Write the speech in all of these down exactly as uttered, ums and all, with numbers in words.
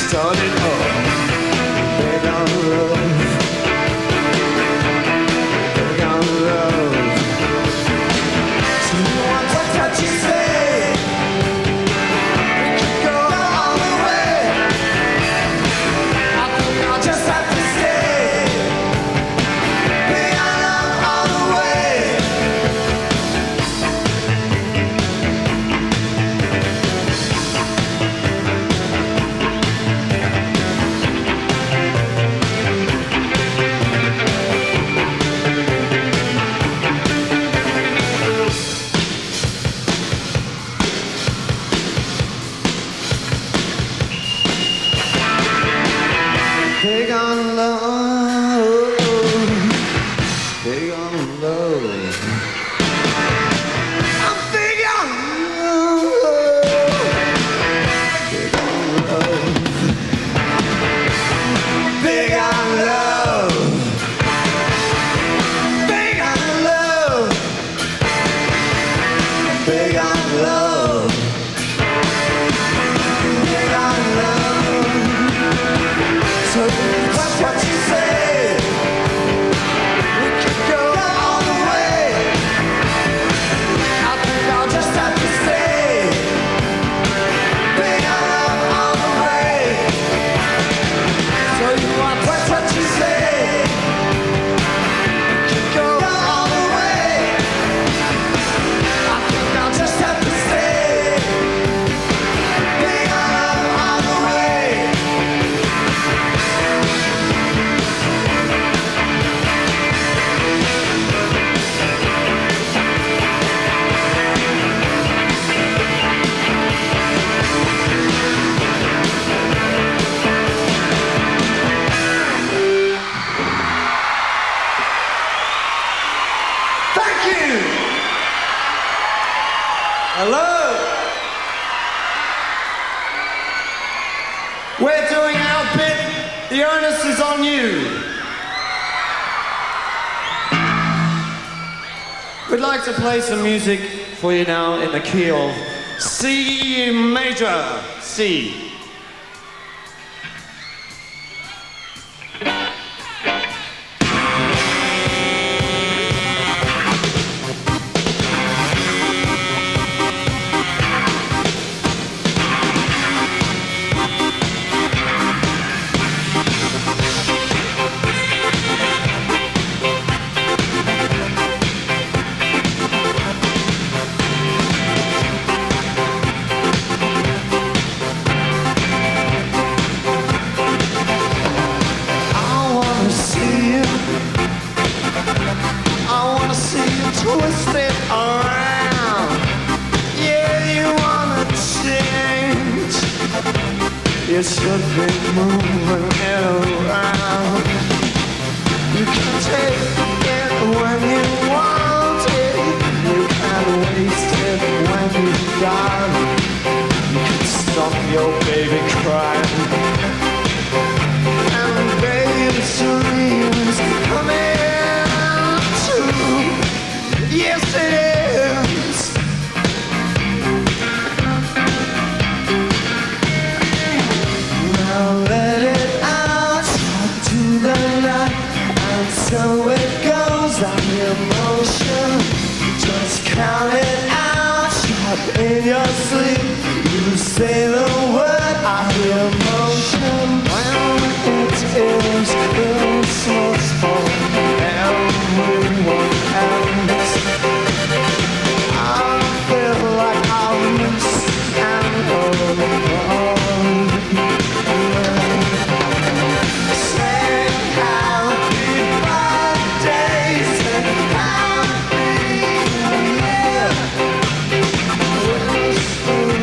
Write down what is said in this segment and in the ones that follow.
started off big on love, big on love. So what's what you say? We could go all the way. I think I'll just have to stay big on love all the way. Big on love, big on love. I'm big on love, big on love, big on love, big on love, big on love, big on love. So what's what you say? We could go all the way. I think I'll just have to stay big on love all the way. So you want what's what you say? We could go all the way. I think I'll just have to stay big on love all the way. Thank you. Hello. We're doing our bit. The onus is on you. We'd like to play some music for you now in the key of C major. C. Twist it around. Yeah, you wanna change. You should be moving it around. You can take it when you want it. You can waste it when you got it. You can stop your baby crying. And baby's dreams coming true. Yes, it is. Now let it out to the night, and so it goes. That emotion, just count it out. Sharp in your sleep, you say the word. I hear emotion when it is real small for everyone else. I feel like I'll miss and hold on. Say happy birthday, say happy new year. Whisper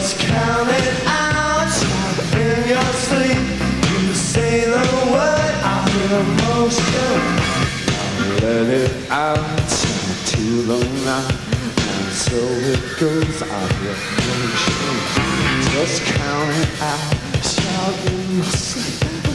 Just count it out in your sleep. You say the word, I hear emotion. Let it out to the night, and so it goes. I hear emotion. Just count it out, shout in your sleep.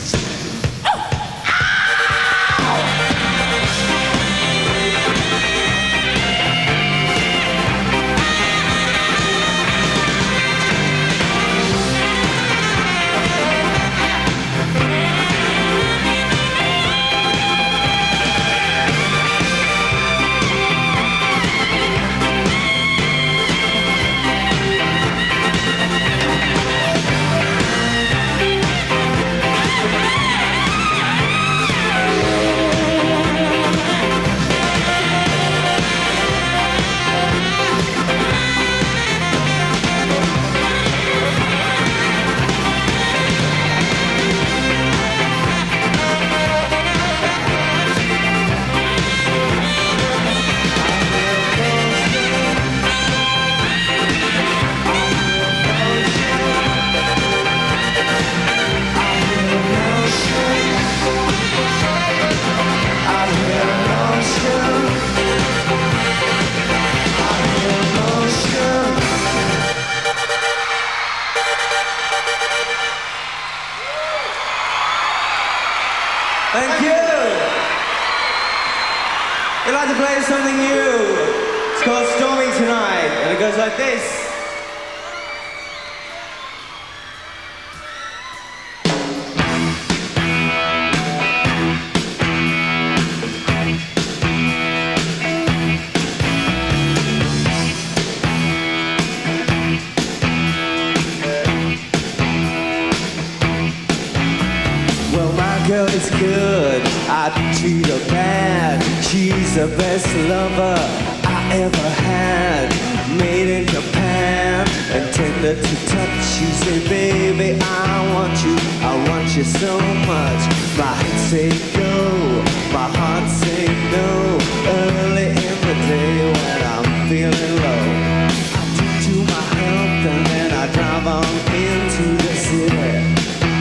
Thank you! We'd like to play something new. It's called Stormy Tonight, and it goes like this. Girl is good, I treat her bad. She's the best lover I ever had. Made in Japan and tender to touch. She said, baby, I want you, I want you so much. My head say go, my heart say no. Early in the day when I'm feeling low, I take to my health and then I drive on into the city.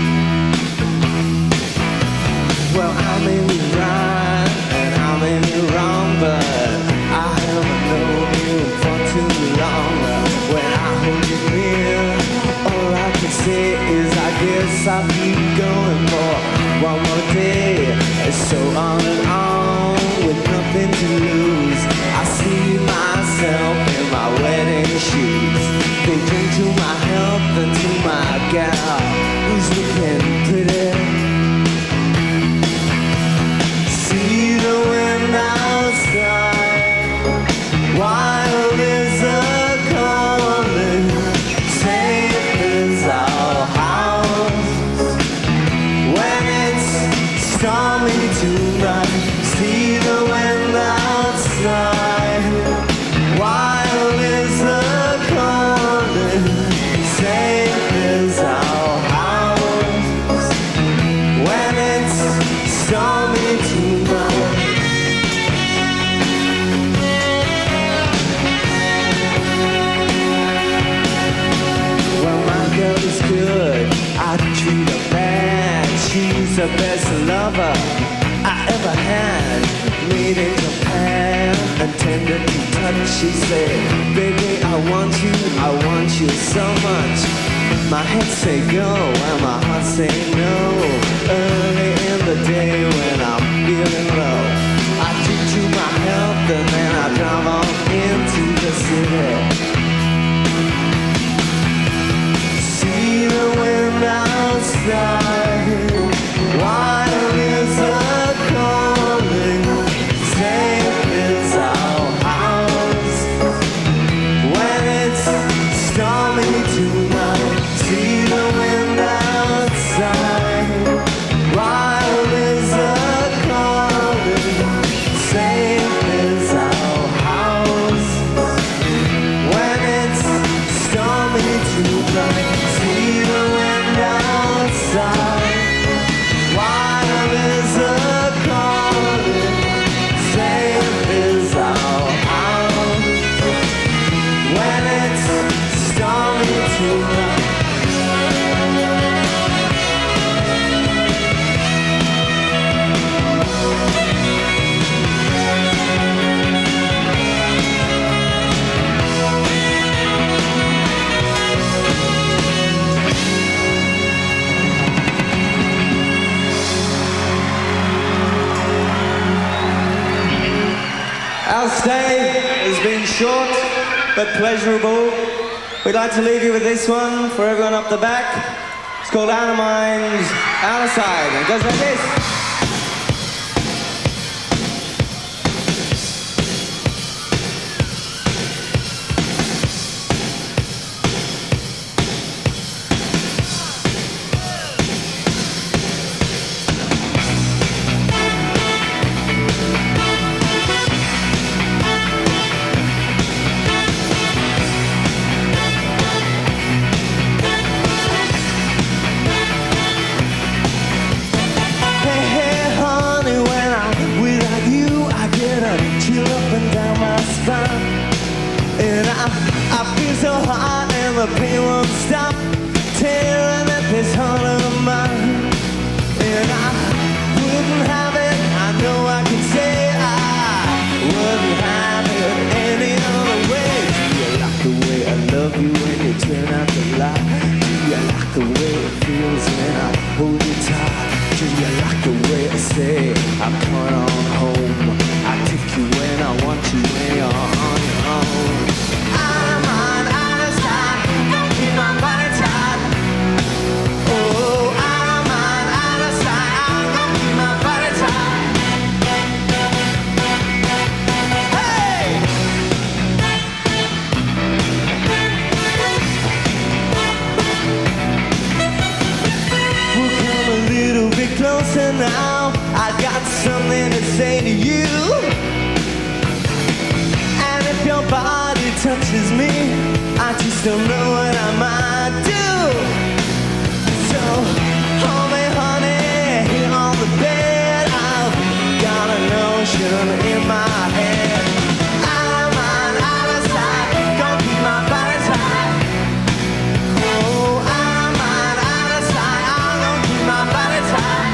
Well, I may be right and I may be wrong, but I haven't known you for too long. When I hold you near, all I can say is I guess I'll keep going for one more day. It's so on and on with nothing to lose. I see myself in my wedding shoes. They drink to my health and to my gal who's looking pretty. See the wind outside, wild is a calling, safe is our house. When it's stormy tonight, see the wind outside, wild is a calling, safe is our house. When it's stormy tonight. Is good, I treat her bad. She's the best lover I ever had. Made in Japan and tender to touch. She said, baby, I want you, I want you so much. My head say go and my heart say no. Early in the day when I'm feeling low, I take to my health and then I drive on into the city. See the wind outside, wild is a calling, safe is our house. When it's stormy tonight, see the wind outside, wild is a calling, safe is our house. When it's stormy tonight, see the wind outside. stay has been short but pleasurable. We'd like to leave you with this one for everyone up the back. It's called Out of Mind, Out of Sight, and it goes like this. And I, I feel so hot and the pain won't stop tearing at this heart of mine. And I wouldn't have it, I know I can say I wouldn't have it any other way. Do you like the way I love you when you turn out the light? Do you like the way it feels when I hold you tight? Do you like the way I say I'm coming on home? I take you when I want you when you're on your own. I'm on out of sight, don't keep my body tight. Oh, I'm on out of sight, I'm gonna keep my body tight. Hey! We'll come a little bit closer now. I got something to say to you. And if your body touches me, I just don't know what I might do. So hold me, honey, here on the bed. I've got a notion in my head. I'm on out of sight, gonna keep my body tight. Oh, I'm on out of sight, I'm gonna keep my body tight.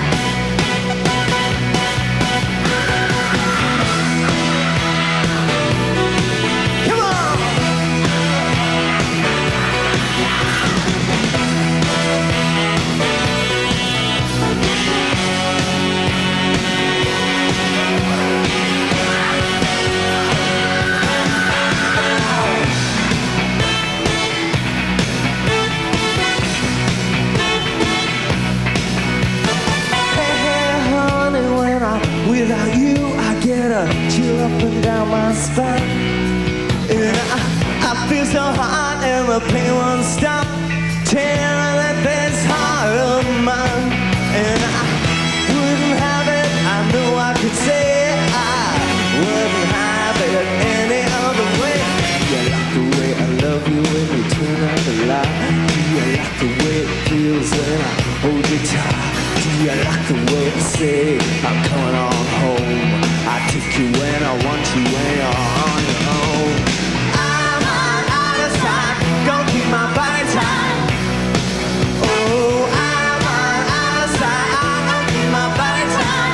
Without you, I get a chill up and down my spine. And I, I feel so hot and the pain won't stop tearing at this heart of mine. And I wouldn't have it, I know I could say I wouldn't have it any other way. Do you like the way I love you when you turn out the light? Do you like the way it feels when I hold you tight? Do you like the way I say I'm coming on home? I take you when I want you when you're on your own. I'm on out of sight, gonna keep my body tight. Oh, I'm on out of sight, I'm gonna keep my body tight.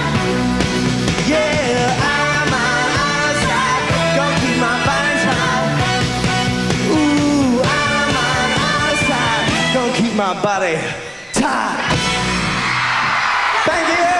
Yeah, I'm on out of sight, gonna keep my body tight. Ooh, I'm on out of sight, gonna keep my body tight. Thank you!